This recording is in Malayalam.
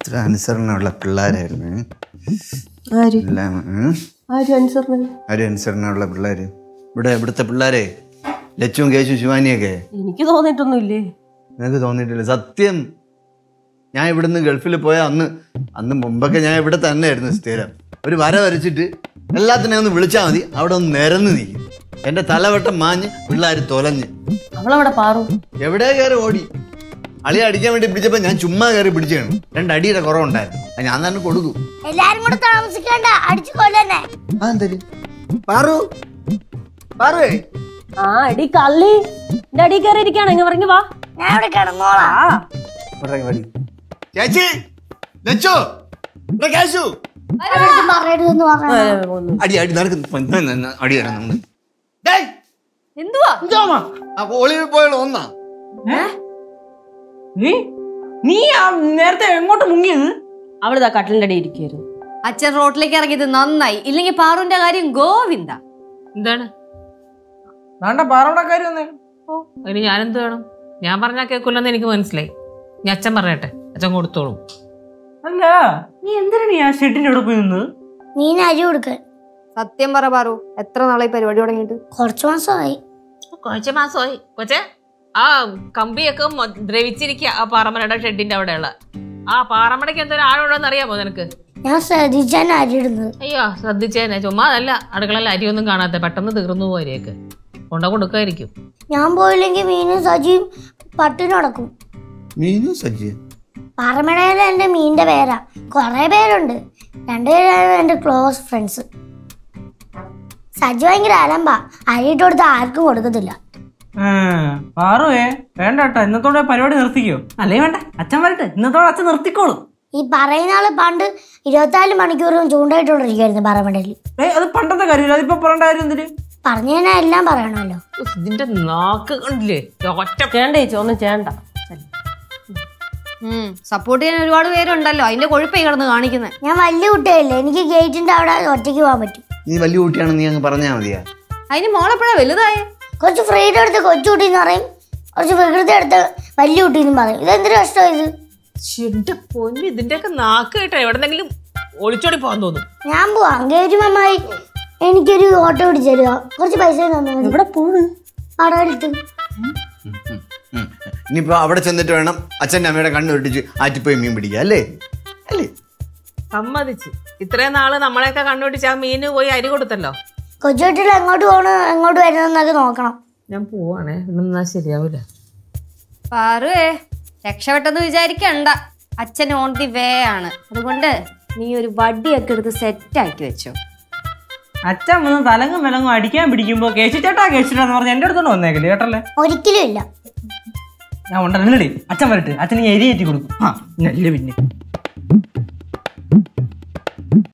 ഇത്ര അനുസരണമുള്ള പിള്ളേരായിരുന്നു. അനുസരണമുള്ള പിള്ളേര് ഇവിടുത്തെ പിള്ളേരെ ലച്ചുവും കേശും ശിവാനിയൊക്കെ. എനിക്ക് തോന്നിട്ടൊന്നുമില്ലേ? നിനക്ക് തോന്നിയിട്ടില്ല? സത്യം. ഞാൻ ഇവിടുന്ന് ഗൾഫിൽ പോയ അന്ന് മുമ്പൊക്കെ ഞാൻ ഇവിടെ തന്നെ ആയിരുന്നു സ്ഥിരം. ഒരു വര വരച്ചിട്ട് എല്ലാത്തിനെയും ഒന്ന് വിളിച്ചാൽ മതി, അവിടെ ഒന്ന് നിരന്ന് നിൽക്കും. എന്റെ തലവട്ടം മാഞ്ഞ് പിള്ളേർ തൊലഞ്ഞ്. അവളവിടെ പാറു എവിടെ കയറി ഓടി. അളിയെ അടിക്കാൻ വേണ്ടി പിടിച്ചപ്പോ ഞാൻ ചുമ്മാ കയറി പിടിച്ചാണ്. 2 അടിയുടെ കുറവുണ്ടായിരുന്നു. ഞാൻ തന്നെ കൊടുക്കും. എല്ലാരും കൂടെ താമസിക്കണ്ട, അടിച്ചു കൊല്ലന്നെ. പാറു പാറുവേ. ആ അടി കള്ളി എന്റെ അടി കയറി ഇരിക്കാണ്. ഇങ്ങ പറഞ്ഞു വാ, ഞാൻ ഇവിടെ കിടന്നോളാ. ചേച്ചി ലച്ചു കേശു അടി അടി നടക്കുന്നു. അടി തരാം. എന്തുവാ ഒളിവിൽ പോയുള്ള ഒന്നാ. നീ നേരത്തെ എങ്ങോട്ട് മുങ്ങിയത്? അവളിതാ കട്ടിലിന്റെ അടി ഇരിക്കുന്നു. അച്ഛൻ റോട്ടിലേക്ക് ഇറങ്ങിയത് നന്നായി, ഇല്ലെങ്കിൽ പാറുവിന്റെ കാര്യം ഗോവിന്ദ. എന്താണ് പാറുടെ കാര്യം? ഓ അതിന് ഞാനെന്ത് വേണം? ഞാൻ പറഞ്ഞാൽ കേൾക്കില്ലെന്ന് എനിക്ക് മനസ്സിലായി. ഞാൻ അച്ഛൻ പറയട്ടെ, അച്ഛൻ കൊടുത്തോളൂ. അല്ല നീ എന്തിനാണ് ആ ഷെഡിന്റെ അവിടെ പോയി നിന്ന്? നീ അരി കൊടുക്കാൻ. സത്യം പറ പാറു, എത്ര നാളെ പരിപാടി തുടങ്ങിയിട്ട്? കുറച്ചു മാസമായി. കൊച്ചേ ആ കമ്പിയൊക്കെ ദ്രവിച്ചിരിക്കുക. ആ പാറമടയുടെ ഷെഡിന്റെ അവിടെയുള്ള ആ പാറമടയ്ക്ക് എന്തൊരു ആഴുള്ളതെന്ന് അറിയാമോ നിനക്ക്? ഞാൻ ശ്രദ്ധിച്ചാൻ അരി ഇടുന്നത്. അയ്യോ ശ്രദ്ധിച്ചേനെ, ചുമ്മാ അതല്ല. അടുക്കളയിൽ അരിയൊന്നും കാണാത്ത, പെട്ടെന്ന് തീർന്നു പോയിരിക്കും. കൊടുക്കായിരിക്കും. ഞാൻ പോയില്ലെങ്കിൽ മീനും സജിയും പട്ടിണി നടക്കും. മീനും സജി പാറമടയിലെ എന്റെ മീനിന്റെ പേരാ. കൊറേ പേരുണ്ട്, 2 പേരാണ് എന്റെ ക്ലോസ് ഫ്രണ്ട്സ്. സജി ഭയങ്കര അലമ്പാ, അരിയിട്ട് കൊടുത്ത് ആർക്കും കൊടുക്കത്തില്ല. പാറുവേ വേണ്ട കേട്ടോ, ഇന്നത്തോടെ പരിപാടി നിർത്തിക്കോ. അല്ലേ വേണ്ട, അച്ഛൻ വരട്ടെ, ഇന്നത്തോടെ അച്ഛൻ നിർത്തിക്കോളും. ഈ പറയുന്ന ആള് പണ്ട് 24 മണിക്കൂറും ചൂണ്ടായിട്ടോണ്ടിരിക്കുവായിരുന്നു പാറമടയിൽ. അത് പണ്ടത്തെ കാര്യമില്ല, അതിപ്പോ പറയേണ്ട കാര്യം എന്തിന്? പറഞ്ഞു കഴിഞ്ഞാൽ എല്ലാം പറയണല്ലോ. ഇതിന്റെ നാക്ക് കണ്ടില്ലേ? ചേണ്ട ചേച്ചി, ഒന്നും ചേണ്ട. സപ്പോർട്ട് ചെയ്യാൻ ഒരുപാട് പേരുണ്ടല്ലോ, അതിന്റെ കൊഴുപ്പേ കിടന്ന് കാണിക്കുന്നത്. ഞാൻ വലിയ കുട്ടിയല്ലേ, എനിക്ക് ഗേറ്റിന്റെ അവിടെ ഒറ്റയ്ക്ക് പോകാൻ പറ്റും. നീ വലിയ കുട്ടിയാണെന്ന് നീ അങ്ങ് പറഞ്ഞാ മതിയാ. അതിന് മോളെപ്പോഴാ വലുതായ? കുറച്ച് ഫ്രീഡം എടുത്ത് കൊച്ചുകുട്ടി എന്ന് പറയും, കുറച്ച് വികൃതി എടുത്ത് വലിയ കുട്ടി എന്നും പറയും. ഇതെന്തൊരു കഷ്ടം ഇത്. എന്റെ പൊന്നു, ഇതിന്റെയൊക്കെ നാക്ക് കേട്ടോ എവിടെന്നെങ്കിലും ഒളിച്ചോടി പോകാൻ തോന്നും. ഞാൻ പോവാം. ഗേറ്റുമായി എനിക്കൊരു ഓട്ടോ പിടിച്ചു തരുക, കുറച്ച് പൈസ തന്നു. എവിടെ പോണ്? അടവെടുത്ത്. ഇനിയിപ്പോ അവിടെ ചെന്നിട്ട് വേണം അച്ഛൻ്റെ അമ്മയുടെ കണ്ണ് വെട്ടിച്ച് ആറ്റിപ്പോയി മീൻ പിടിക്കുക അല്ലേ? അല്ലേ? സമ്മതിച്ച്. ഇത്രയും നാള് നമ്മളെയൊക്കെ കണ്ണുപിടിച്ച് ആ മീന് പോയി അരി കൊടുത്തല്ലോ. കൊച്ചുകുട്ടികൾ എങ്ങോട്ട് പോകണം എങ്ങോട്ട് വരുന്നൊക്കെ നോക്കണം. ഞാൻ പോവാണേ, എന്നാ ശരിയാവൂല. പാറുവേ രക്ഷപ്പെട്ടെന്ന് വിചാരിക്കണ്ട, അച്ഛൻ ഓൺ ദി വേ ആണ്. അതുകൊണ്ട് നീ ഒരു വടിയൊക്കെ എടുത്ത് സെറ്റാക്കി വെച്ചോ. അച്ഛൻ വന്ന് തലങ്ങും വിലങ്ങും അടിക്കാൻ പിടിക്കുമ്പോ കേശിച്ചേട്ടാ കേശിച്ചേട്ടാന്ന് പറഞ്ഞ് എന്റെ അടുത്തോണ്ട് വന്നേക്കല്ലേ കേട്ടല്ലേ? ഒരിക്കലും ഇല്ല. ഞാൻ ഉണ്ടല്ലേ, അച്ഛൻ വരട്ടെ, അച്ഛൻ എരിയേറ്റി കൊടുക്കും. ആ പിന്നെ